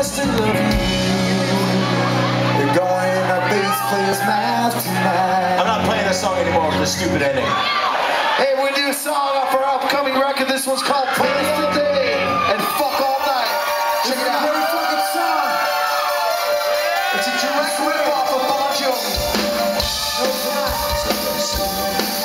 I still love you. You're going to bass player's math tonight. I'm not playing this song anymore with this stupid ending. Hey, we do a song off our upcoming record. This one's called Plans Today and Fuck All Night. Check it out. Very fucking song. It's a direct rip-off of Bon Jovi. No time.